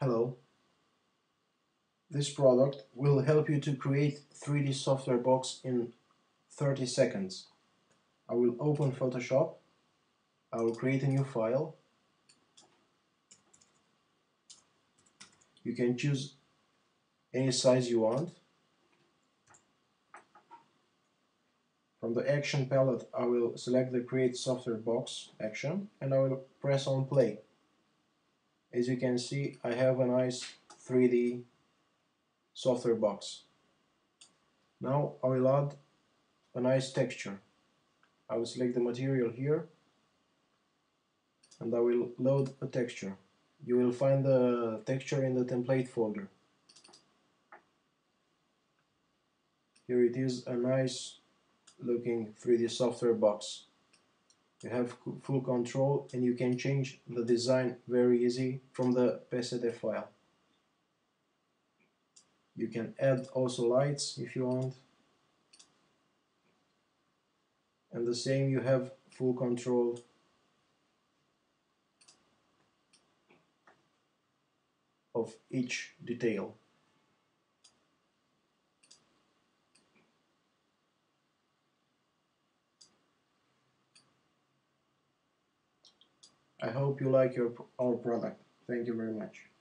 Hello. This product will help you to create 3D software box in 30 seconds. I will open Photoshop. I will create a new file. You can choose any size you want. From the action palette, I will select the create software box action and I will press on play. As you can see, I have a nice 3D software box. Now I will add a nice texture. I will select the material here and I will load a texture. You will find the texture in the template folder. Here it is, a nice looking 3D software box. You have full control and you can change the design very easy from the PSD file. You can add also lights if you want. And the same, you have full control of each detail. I hope you like our product. Thank you very much.